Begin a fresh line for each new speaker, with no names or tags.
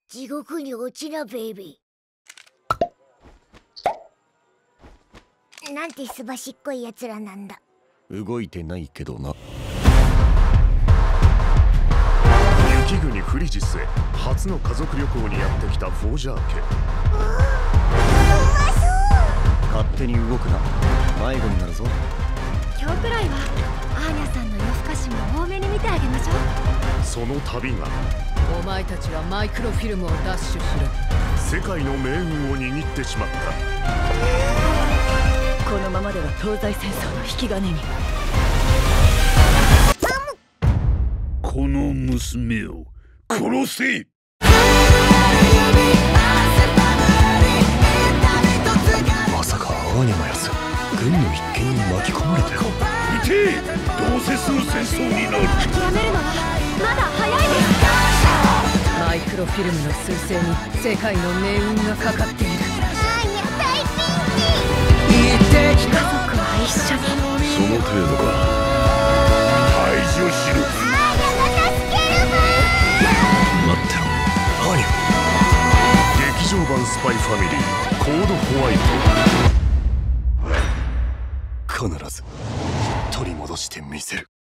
地獄に落ちなベイビー。なんてすばしっこいやつらなんだ。
動いてないけどな。
雪国フリジスへ初の家族旅行にやってきたフォージャー家。
うまそう。
勝手に動くな。迷子になるぞ。
今日くらいはアーニャさんの夜更かしも多めに見てあげましょう。
その旅が
お前たちはマイクロフィルムを奪取しろ。
世界の命運を握ってしまった。
このままでは東西戦争の引き金に。
この娘を殺せ。
まさかアーニャのやつ軍の一件に巻き込まれて。
いてえ、どうせすぐ戦争になる。
諦めるのはまだ早いです。
マイクロフィルムの彗星に世界の命運がかかっている。
アーニャ大ピンチ。
家族は一緒に。
その程度か。排除しろ。
アーニャが助けるわ。
待ってろアーニャ。
劇場版スパイファミリーコードホワイト。
必ず取り戻してみせる。